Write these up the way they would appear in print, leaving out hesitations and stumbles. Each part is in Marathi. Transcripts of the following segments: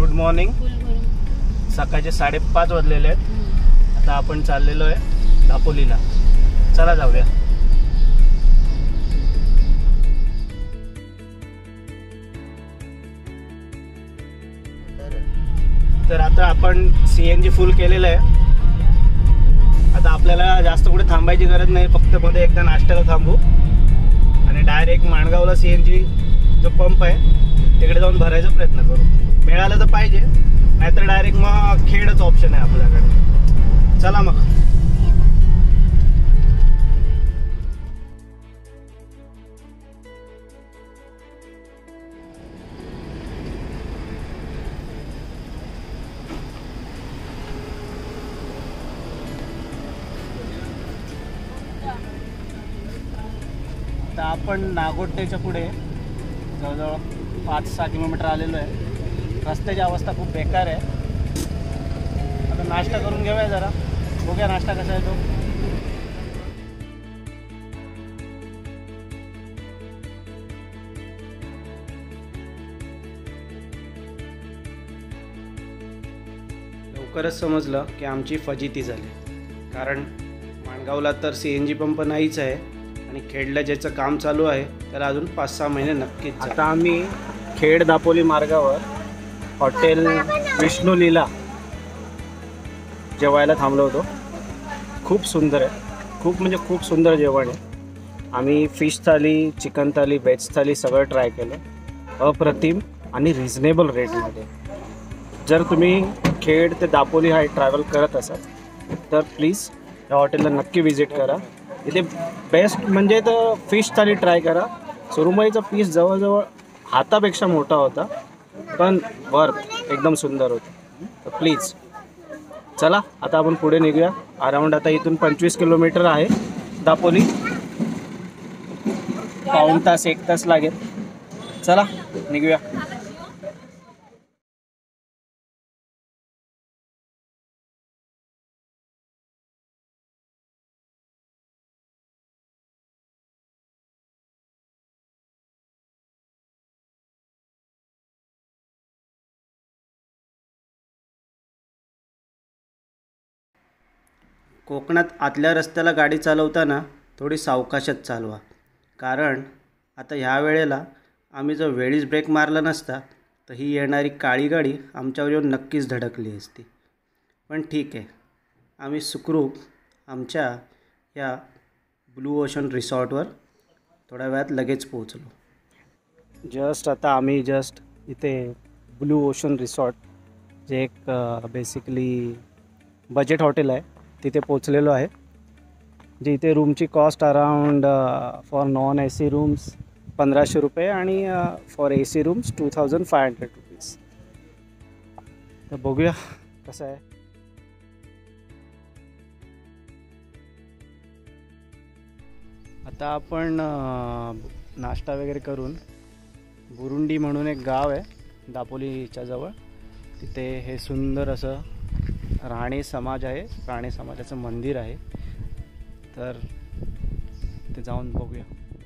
Good morning. सकाळचे 5:30 वाजलेले आहेत. आता आपण चाललेलो आहे दापोलीला. चला जाऊया. तर आता आपण CNG फुल केलेलं आहे. आता आपल्याला जास्त कुठे थांबायची गरज नाही. फक्त मध्ये एकदा नाश्त्याला थांबू आणि डायरेक्ट माणगावला CNG जो पंप आहे तिकडे जाऊन भरायचा प्रयत्न करू. मिळालं तर पाहिजे, नाहीतर डायरेक्ट मग खेडच ऑप्शन आहे आपल्याकडे. चला मग. आता आपण नागोटेच्या पुढे जवळजवळ 5-6 किलोमीटर आलेलो आहे. रस्त्याची अवस्था खूप बेकार आहे. आता नाश्ता करून घेऊया जरा. बघूया नाश्ता कसा आहे तो. लवकरच समजलं की आमची फजिती झाली. कारण माणगावला तर CNG पंप नाहीच आहे आणि खेडला ज्याचं काम चालू आहे त्याला अजून 5-6 महिने नक्कीच. आता आम्ही खेड दापोली मार्गावर हॉटेल विष्णू लीला जेवायला थांबलो होतो. खूप सुंदर आहे. खूप म्हणजे खूप सुंदर जेवण आहे. आम्ही fish thali, chicken thali, veg thali सगळं ट्राय केलं. अप्रतिम आणि रिझनेबल रेटमध्ये. जर तुम्ही खेड ते दापोली हा ट्रॅव्हल करत असाल तर प्लीज या हॉटेलला नक्की विजिट करा. इथे बेस्ट म्हणजे तर फिश थाली ट्राय करा. सुरमईचा पीस जवळजवळ हातापेक्षा मोठा होता, पण वर्थ एकदम सुंदर होतं. तर प्लीज चला आता आपण पुढे निघूया. अराऊंड आता इथून 25 किलोमीटर आहे दापोली. पाऊण तास 1 तास लागेल. चला निघूया. कोकणात आतल्या रस्त्याला गाडी चालवताना थोडी सावकाशच चालवा. कारण आता ह्या वेळेला आम्ही जर वेळीच ब्रेक मारला नसता तर ही येणारी काळी गाडी आमच्यावर येऊन नक्कीच धडकली असती. पण ठीक आहे, आम्ही सुखरूप आमच्या या ब्लू ओशन रिसॉर्टवर थोड्या वेळात लगेच पोहोचलो. आता आम्ही इथे ब्लू ओशन रिसॉर्ट जे एक बेसिकली बजेट हॉटेल आहे तिथे पोचलेलो आहे. जे इथे रूमची cost around for non AC rooms 1500 रुपये आणि फॉर AC रूम्स 2500 रुपीज. तर बघूया कसं आहे. आता आपण नाश्ता वगैरे करून बुरुंडी म्हणून एक गाव आहे दापोलीच्या जवळ, तिथे हे सुंदर असं राणे समाज आहे. राणे समाजाचं मंदिर आहे. तर ते जाऊन बघूया.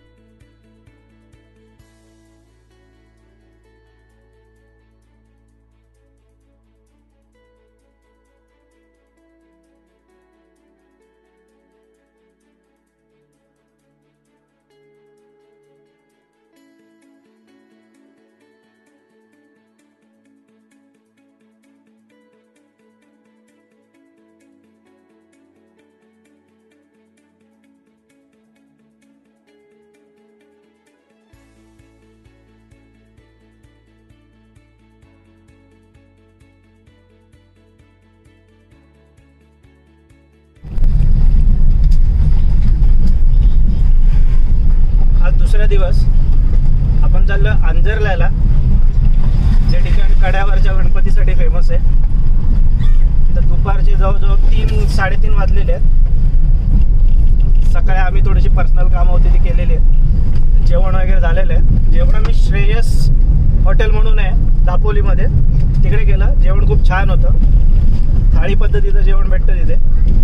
दुसरा दिवस आपण चाललो अंजरल्याला, जे ठिकाण कड्यावरच्या गणपतीसाठी फेमस आहे. तर दुपारचे जवळजवळ 3-3:30 वाजलेले आहेत. सकाळी आम्ही थोडीशी पर्सनल कामं होती ती केलेली आहेत. जेवण वगैरे झालेलं आहे. जेवण आम्ही श्रेयस हॉटेल म्हणून आहे दापोलीमध्ये, तिकडे गेलं. जेवण खूप छान होतं. थाळी पद्धतीचं जेवण भेटतं तिथे.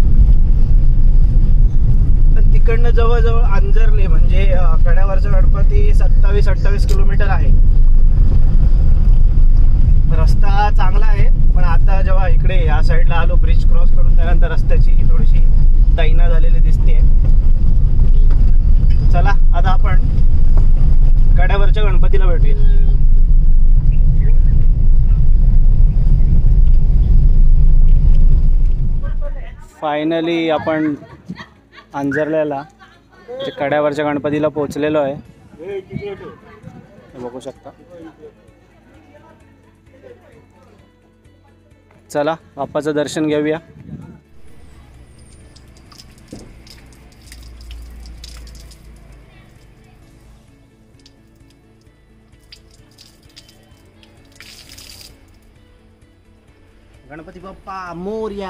तिकडनं जवळजवळ अंजरले म्हणजे कड्यावरचा गणपती 27-28 किलोमीटर आहे. रस्ता चांगला आहे, पण आता जेव्हा इकडे या साईडला आलो ब्रिज क्रॉस करून, त्यानंतर रस्त्याची थोडीशी दैना झालेली दिसते. चला आता आपण कड्यावरच्या गणपतीला भेटूया. फायनली आपण अंजरल्याला कड्यावरच्या गणपतीला पोहोचलेलो आहे. बघू शकता. चला बाप्पाचं दर्शन घेऊया. गणपती बाप्पा मोरया.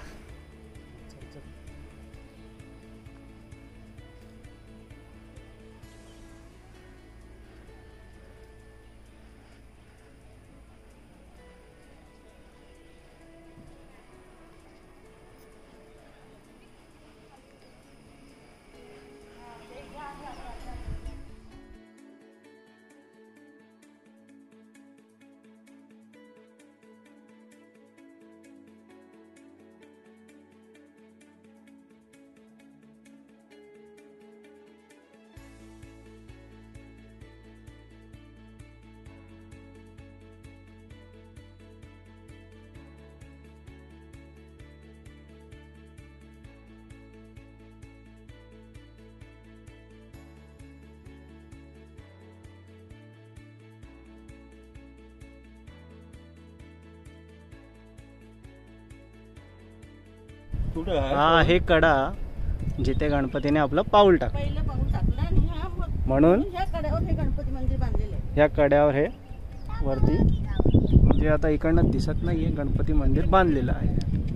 हा हे कडा जिथे गणपतीने आपलं पाऊल टाकलं म्हणून ह्या कड्यावर हे वरती म्हणजे आता इकडनं दिसत नाहीये गणपती मंदिर बांधलेलं आहे.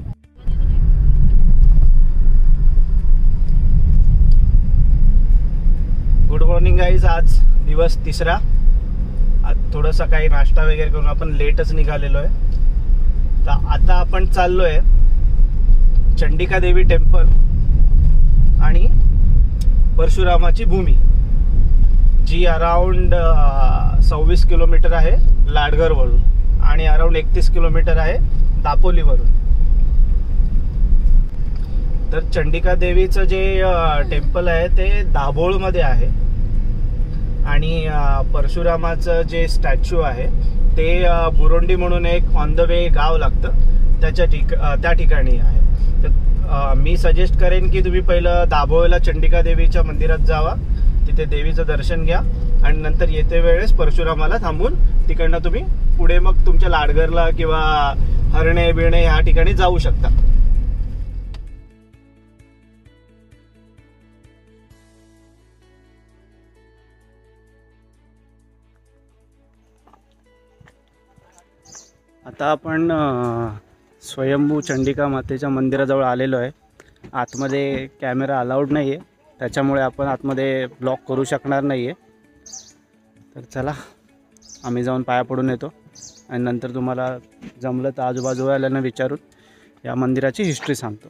Good morning guys. आज दिवस तिसरा. आज थोडं सकाळी नाश्ता वगैरे करून आपण लेटच निघालेलो आहे. तर आता आपण चाललोय चंडिका देवी टेम्पल आणि परशुरामाची भूमी, जी अराउंड 26 किलोमीटर आहे लाडघरवरून आणि अराउंड 31 किलोमीटर आहे दापोलीवरून. तर चंडिका देवीचं जे टेम्पल आहे ते दाभोळमध्ये आहे आणि परशुरामाचं जे स्टॅच्यू आहे ते बुरोंडी म्हणून एक ऑन द वे गाव लागतं त्या ठिकाणी आहे. तर मी सजेस्ट करेन की तुम्ही पहिलं दाभोळला चंडिका देवीच्या मंदिरात जावा, तिथे देवीचं दर्शन घ्या आणि नंतर येते वेळेस परशुरामाला थांबून तिकडनं तुम्ही पुढे मग तुमच्या लाडघरला किंवा हरणे बिरणे ह्या ठिकाणी जाऊ शकता. आता आपण स्वयंभू चंडिका मातेच्या मंदिराजवळ आलेलो आहे. आतमध्ये कॅमेरा अलाउड नाही आहे, त्याच्यामुळे आपण आतमध्ये ब्लॉक करू शकणार नाही आहे. तर चला आम्ही जाऊन पाया पडून येतो आणि नंतर तुम्हाला जमलं तर आजूबाजूवाल्यांना विचारून या मंदिराची हिस्ट्री सांगतो.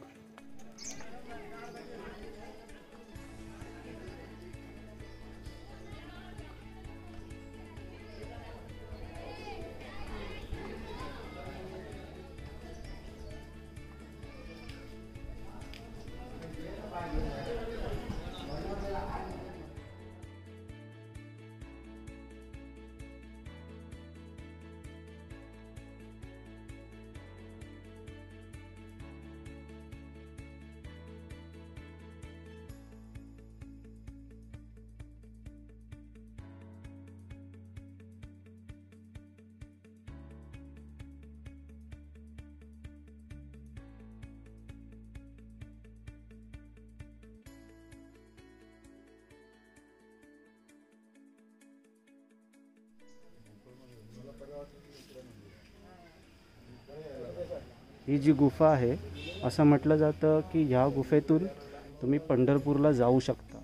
ही जी गुफा आहे, असं म्हटलं जातं की ह्या गुफेतून तुम्ही पंढरपूरला जाऊ शकता.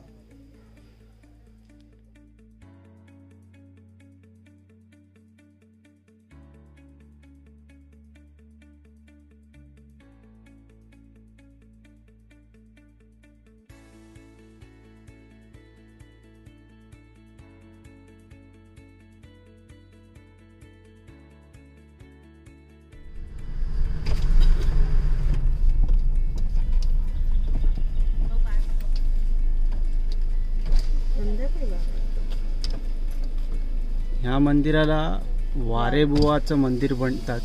ह्या मंदिराला वारेबुवाचं मंदिर म्हणतात.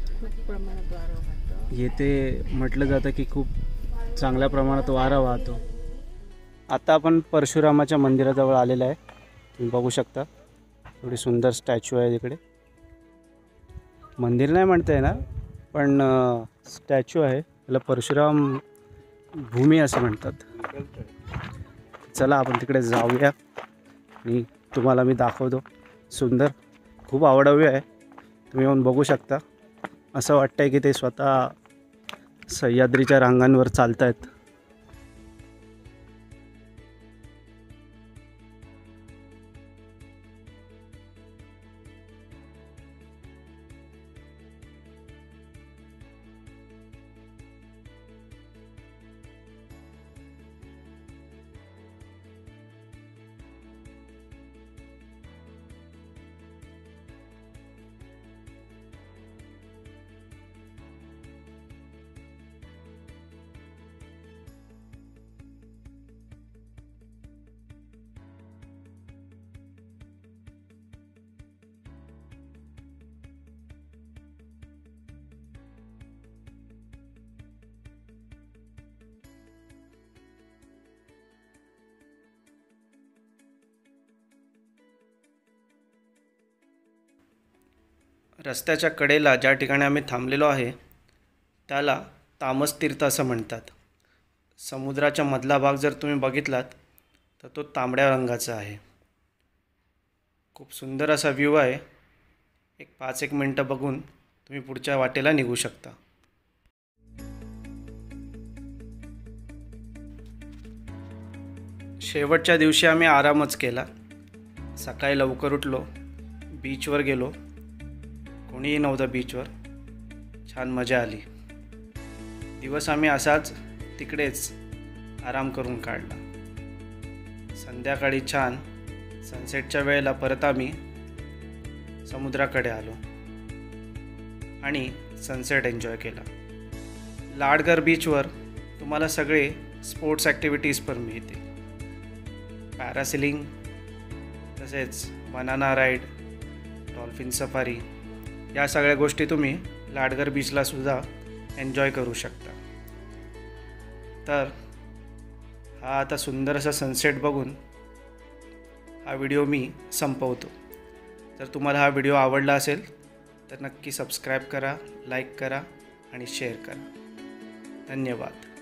येथे म्हटलं जातं की खूप चांगल्या प्रमाणात वारा वाहतो. आता आपण परशुरामाच्या मंदिराजवळ आलेलं आहे. तुम्ही बघू शकता थोडी सुंदर स्टॅच्यू आहे तिकडे. मंदिर नाही म्हणता येणार पण स्टॅच्यू आहे. त्याला परशुराम भूमी असं म्हणतात. चला आपण तिकडे जाऊया आणि तुम्हाला मी दाखवतो. सुंदर खूप आवडावे आहे. तुम्ही येऊन बघू शकता. असं वाटतंय की ते स्वतः सह्याद्रीच्या रांगांवर चालत आहेत. रस्त्याच्या कडेला ज्या ठिकाणी आम्ही थांबलेलो आहे त्याला तामस तीर्थ असं म्हणतात. समुद्राच्या मधला भाग जर तुम्ही बघितलात तर तो तांबड्या रंगाचा आहे. खूप सुंदर असा व्ह्यू आहे. एक 5-1 मिनटं बघून तुम्ही पुढच्या वाटेला निघू शकता. शेवटच्या दिवशी आम्ही आरामच केला. सकाळी लवकर उठलो, बीचवर गेलो. कोणीही नव्हतं बीचवर. छान मजा आली. दिवस आम्ही असाच तिकडेच आराम करून काढला. संध्याकाळी छान सनसेटच्या वेळेला परत आम्ही समुद्राकडे आलो आणि सनसेट एन्जॉय केला. लाडघर बीचवर तुम्हाला सगळे स्पोर्ट्स ॲक्टिव्हिटीज पण मिळतील. पॅरासेलिंग, तसेच बनाना राईड, डॉल्फिन सफारी, या सगळ्या गोष्टी तुम्ही लाडघर बीचला सुद्धा एन्जॉय करू शकता. तर हा आता सुंदर असा सनसेट बघून हा व्हिडिओ मी संपवतो. जर तुम्हाला हा व्हिडिओ आवडला असेल तर नक्की सबस्क्राईब करा, लाईक करा आणि शेअर करा. धन्यवाद.